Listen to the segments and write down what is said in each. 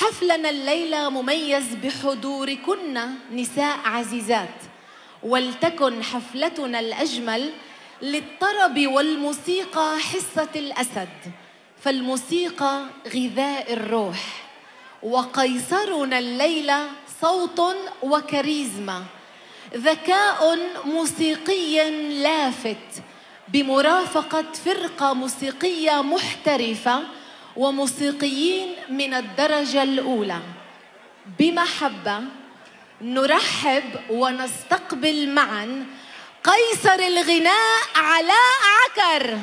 حفلنا الليلة مميز بحضوركن نساء عزيزات، ولتكن حفلتنا الأجمل للطرب والموسيقى حصة الأسد، فالموسيقى غذاء الروح، وقيصرنا الليلة صوت وكاريزما، ذكاء موسيقي لافت بمرافقة فرقة موسيقية محترفة وموسيقيين من الدرجة الأولى. بمحبة نرحب ونستقبل معا قيصر الغناء علاء عكر.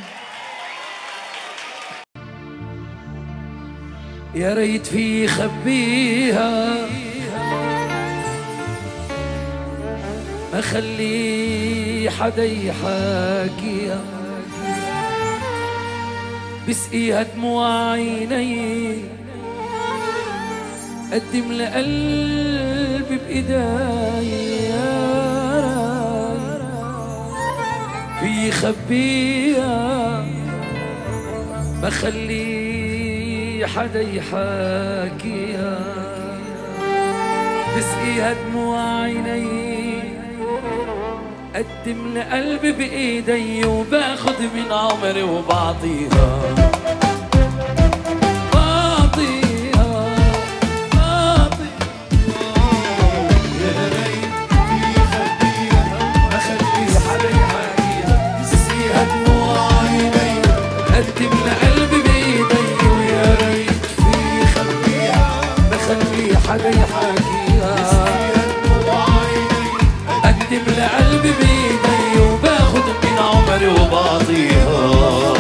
يا ريت في خبيها ما خلي حدا يحاكيها، بسقيها دموع عيني قدم لقلبي بإيديا، في خبيها ما خلي حدا يحاكيها، بسقيها دموع عيني قدم لقلبي بإيدي، وباخد من عمري وبعطيها يا ريت في خبيها ما خلي حدا يحاكيها، بسقيها دموع عيني قدم لقلبي بإيدي، ويا ريت في خبيها ما خلي حدا يحاكيها، قدم لقلبي بإيدي وباخد من عمري وبعطيها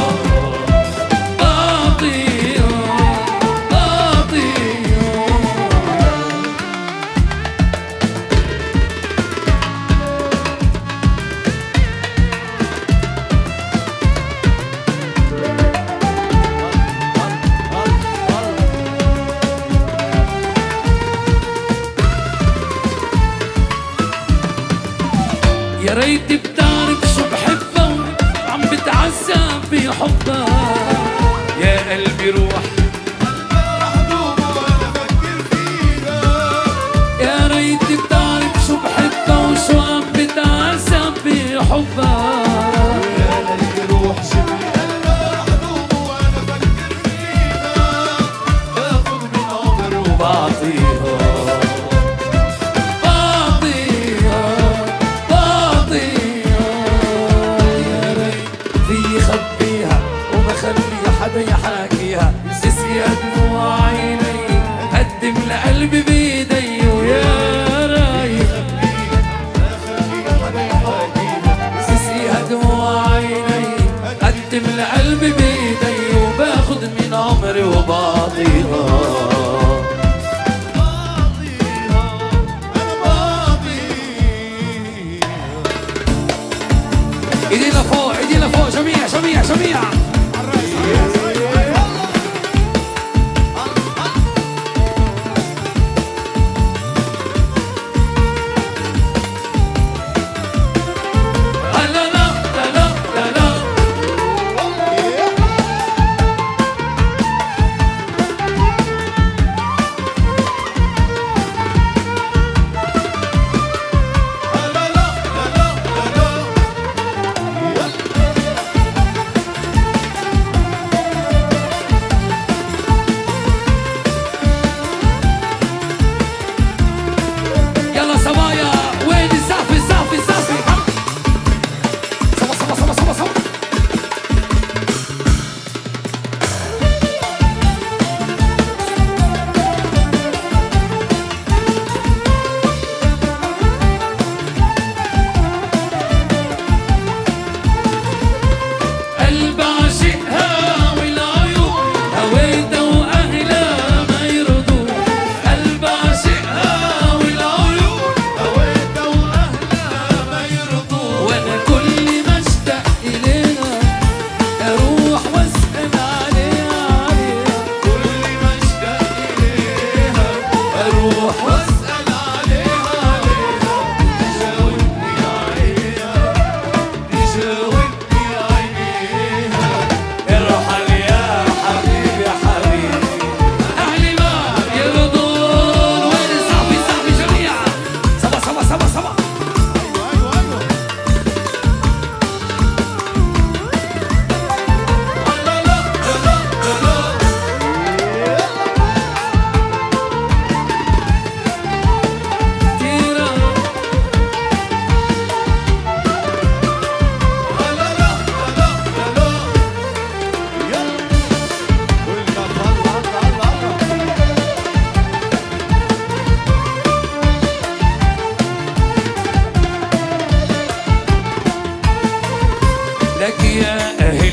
يا ريت بتعرف شو بحبها وعم بتعذب بحبها، يا قلبي روح دوب وانا بفكر فيها، يا ريت بتعرف شو بحبها وشو عم بتعذب بحبها، يا قلبي روح شبي قلبها دوب وانا بفكر فيها، باخد من عمري وبعطيها حدا يحاكيها، بسقيها دموع عيني قدم لقلبي بإيدي، ويا ريت بسقيها دموع عيني قدم لقلبي بإيدي، وباخد من عمري وبعطيها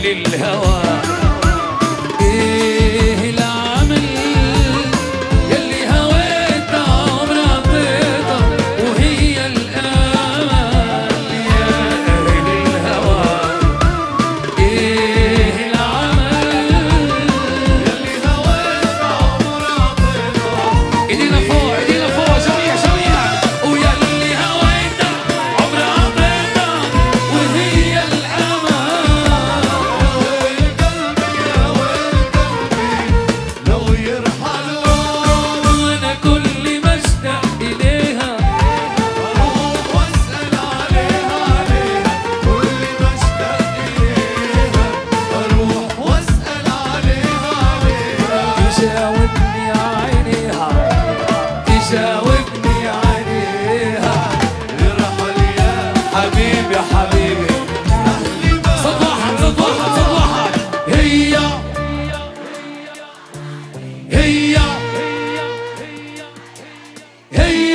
للهوى. ايه العمل يلي هويتها عمر عطيتها وهي الامل يا اهل الهوى. ايه العمل يلي هويتها عمر عطيتها. ايدينا فوق ايدينا فوق جميع جميع. ويلي هويتها عمر عطيتها وهي الامل. جاوبني عليها يرحل يا حبيبي حبيبي. صوت واحد صوت واحد صوت واحد. هي هي هي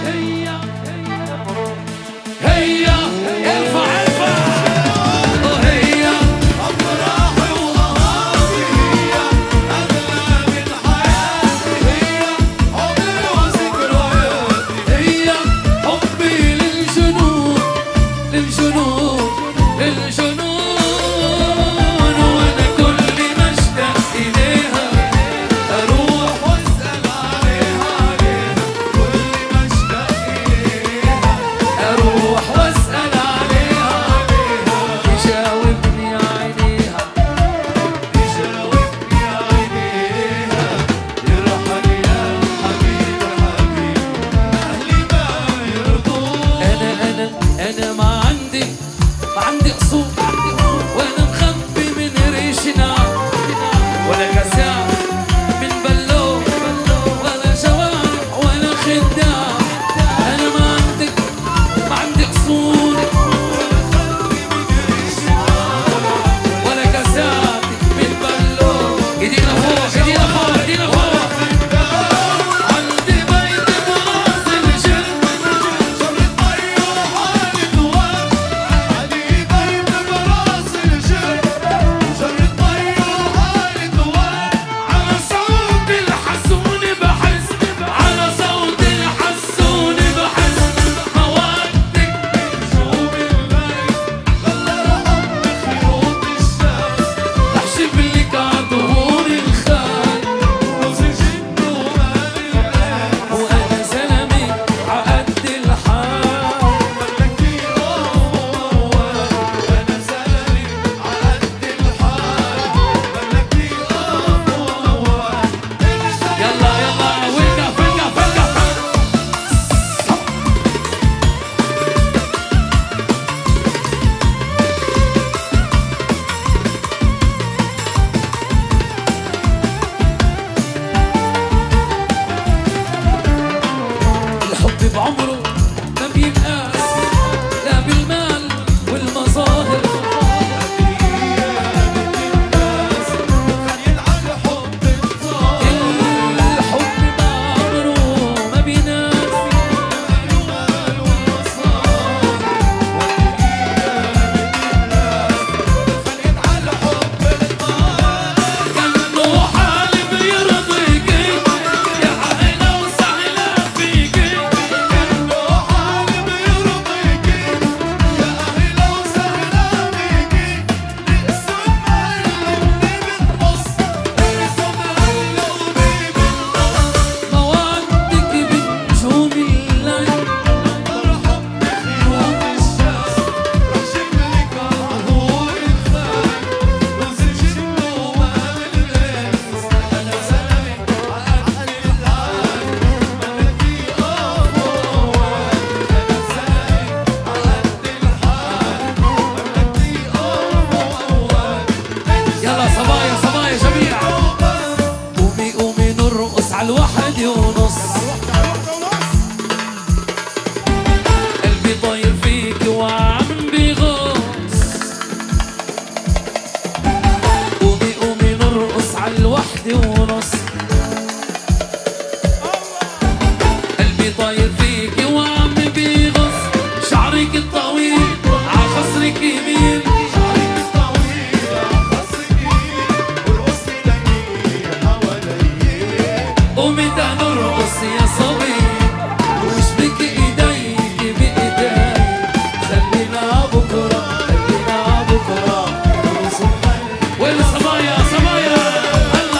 هي ارفع ارفع. وهي افراحي وغرامي هي اغلى من حياتي. هي عمري وذكرياتي. هي حبي للجنون للجنون للجنون. وانا كل ما اشتاق اليها اروح واسال عليها عليها. كل ما اشتاق اليها اروح واسال عليها عليها. تجاوبني عينيها تجاوبني عينيها. يرحل يا حبيبي حبيبي اهلي ما يرضون. انا ما عندي قصور وانا مخبي من ريشنا ولا كسام من بلوك ولا جوارح ولا خدام. انا ما عندي قصور ولا كسام من بلوك. ايدينا فوق ايدينا فوق ايدينا فوق. عندي بيت براس الجن شرط طيور حالي دوام. عندي بيت براس الجن شرط طيور حالي دوام. على صوت الحسون بحس على صوت الحسون بحس. موادك بنجوم الليل غلى حب خيوط الشمس. بحشب لك عطهور الخال روزي جد ومال العين. وانا زلمي عقد الحال ملكي موال. انا زلمي عقد الحال ملكي موال. يلا يلا وقف وقف وقف. الحب بعمره ما بينقاس لا بالمال والمظاهر. الحب بعمره ما بينقاس بالمال والمظاهر. كأنه حالي بيرضيكي يا أهلا وسهلا فيكي. كأنه حالي بيرضيكي يا أهلا وسهلا فيكي. نقسم قلبي بالنص نقسم قلبي بالنص. موادك بنجوم الليل مرحب بخيوط الشمس. بحشب لك عطهور الخال روزي جد ومال الانس. انا زلمي عقد الحال ملكي موال. انا زلمي عقد الحال ملكي موال. يلا صبايا صبايا جميع. قومي قومي نرقص على الواحد ونص. قلبي طاير فيك وعم بيغص. قومي قومي نرقص على الواحد ونص. قلبي طاير فيك وعم بيغص. شعرك الطويل عخصرك يميل. شعرك الطويل بدنا نرقص يا صبي واشبك ايديك بايدي خلينا بكره نرقص ونغني وين صبايا هلا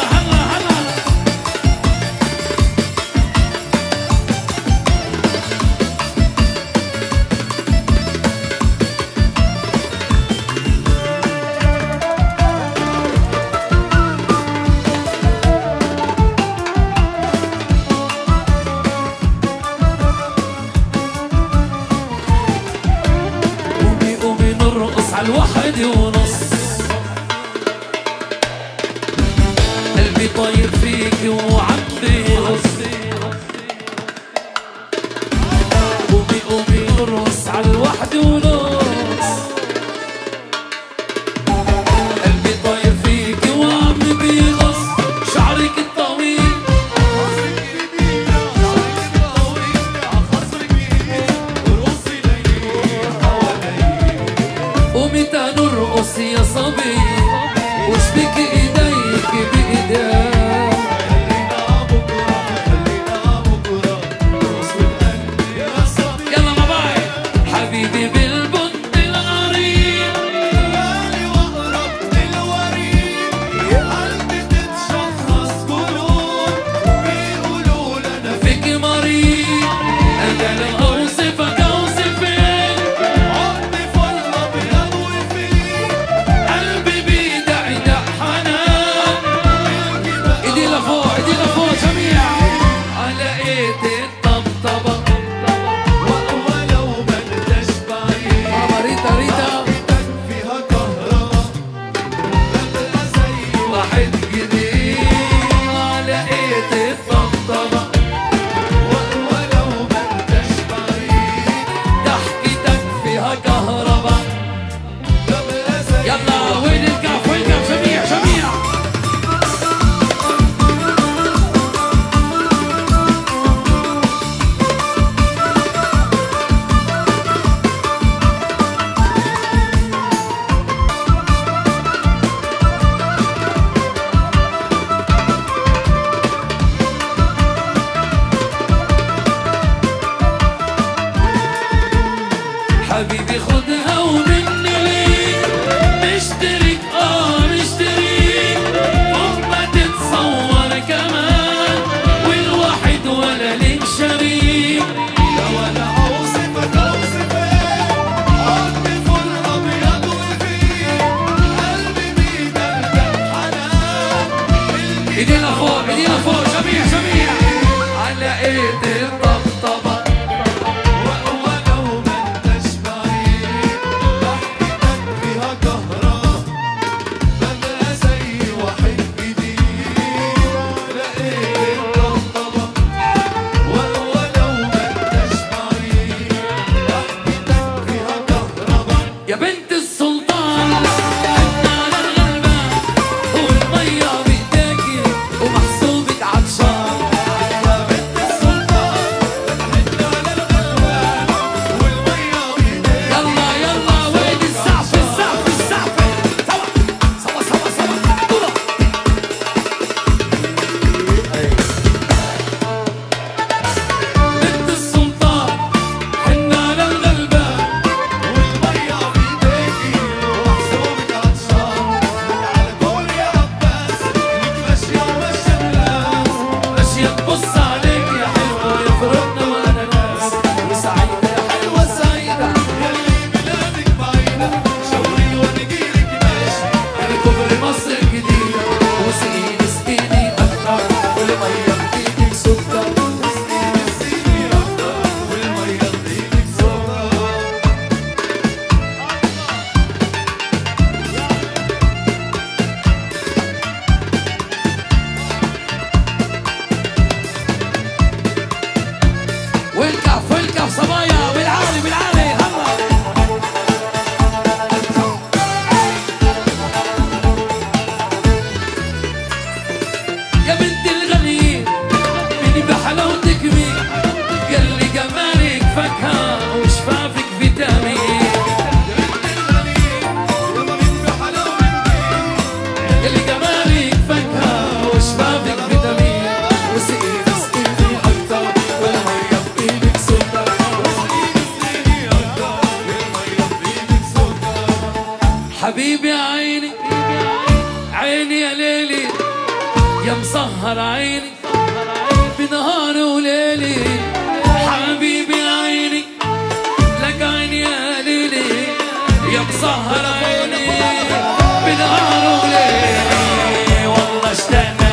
مسهر عيني بنهار وليلي حبيبي عيني لك عيني يا ليلي يا مسهر عيني بنهار وليلي والله اشتقنا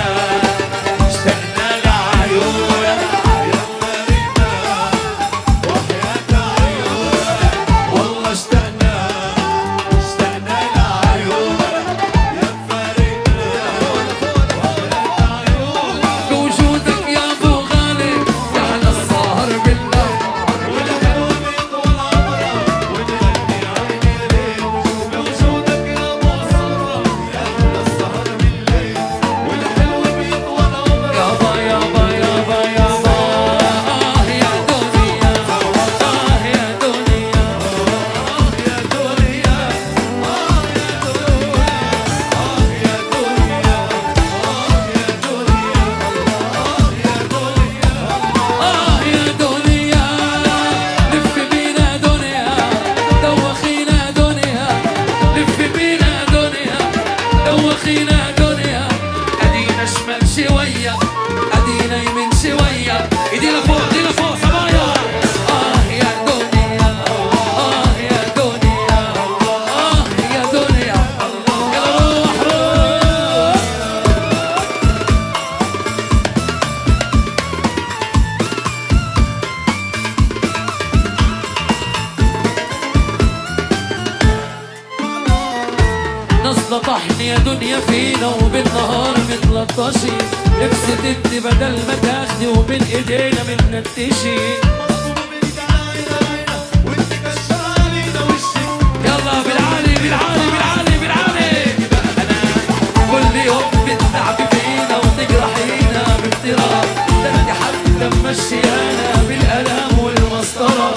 لعيونك يا فريدة وحياة عيونك والله اشتقنا لعيونك يا فريدة وحياة عيونك بوجودك يا ابو غالي يحلى السهر بالله والحلو بيطول عمرك وتغني عيني ليل بوجودك يا ابو صفا يحلى السهر بالليل والحلو بيطول عمرك يابا يابا يابا يابا يا دنيا يا دنيا يا دنيا يا دنيا لف بينا دنيا دوخينا دنيا لف بينا دنيا دوخينا دنيا ادينا شمال شوية ادينا يمين شوية ايدينا فوق صبايا يا دنيا يا دنيا يا دنيا يلا روح نص طحن يا دنيا فينا وبالنهار متلطشين لبست انت بدل ما تاخدي وبين ايدينا منتشي يلا بالعالي بالعالي بالعالي بالعالي انا كل يوم بتلعبي فينا وتجرحينا بافتراء ده انت حتى ممشيانا بالالام والمسطره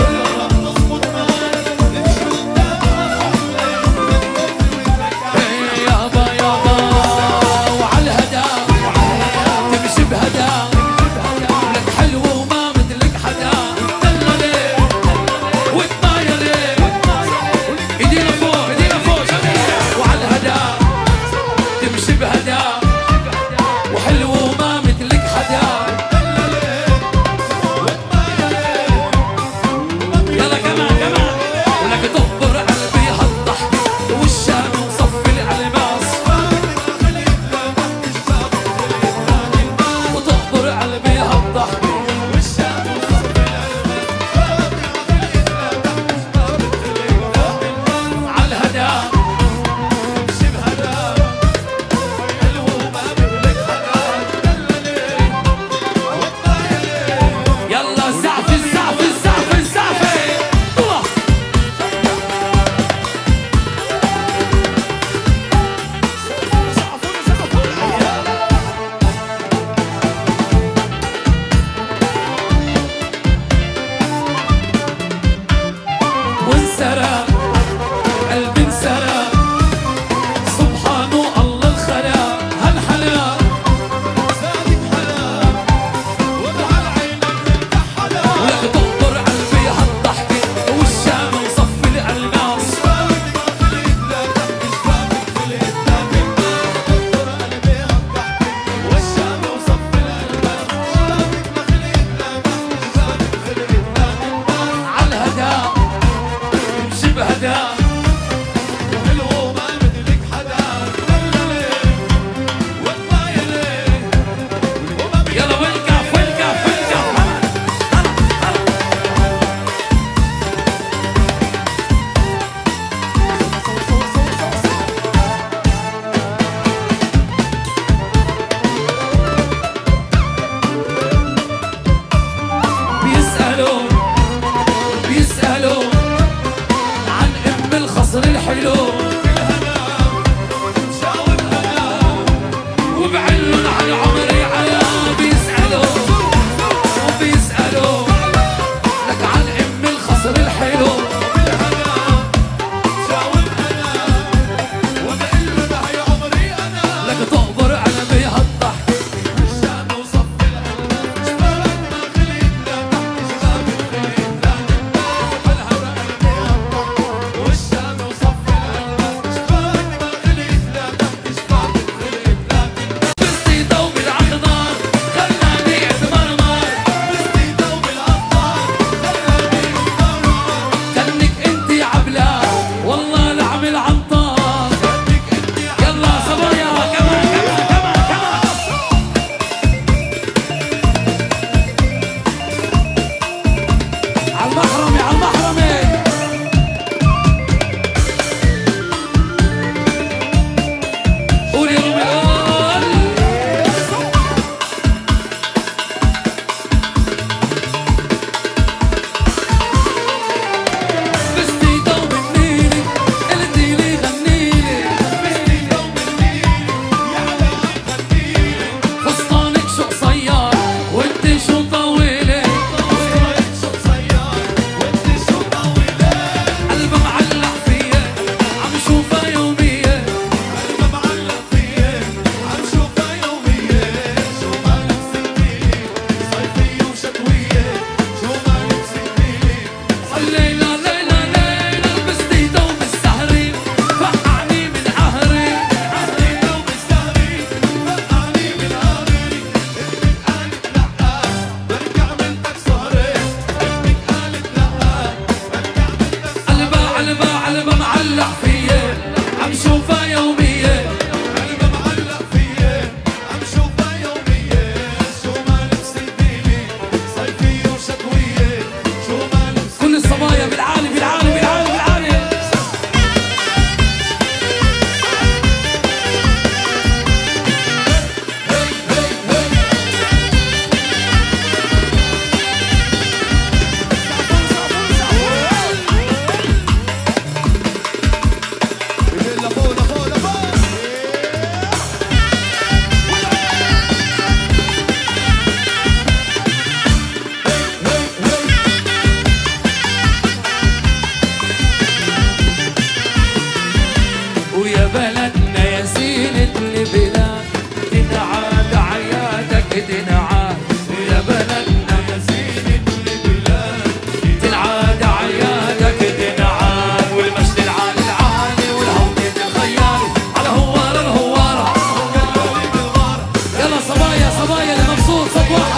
يابا يابا وعالهدى تمشي بهدى لك حلو وما مثلك حدا دلة ليه والطاية ليه ايدينا فوق جميع وعالهدى تمشي بهدى وحلو وما مثلك حدا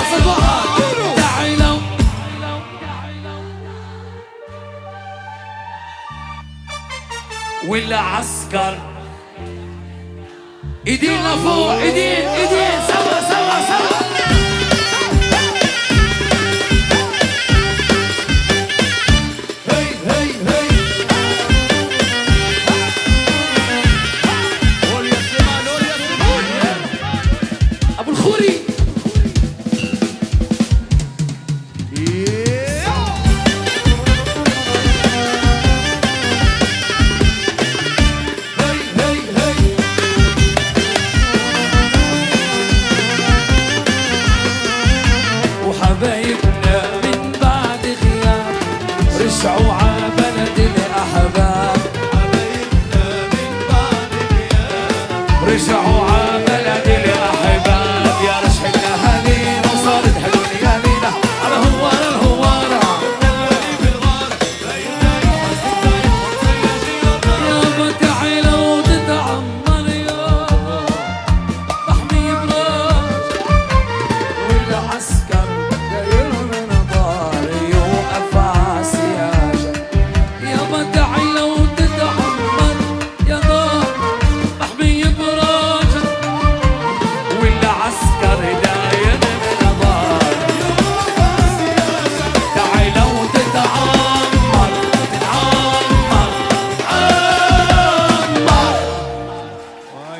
صباحك تعالوا والعسكر ايدين لفوق ايدين ايدين سوا سوا سوا هي هي هي قول يا سليمان قول يا سليمان ابو الخوري وحبايبنا من بعد غياب رجعوا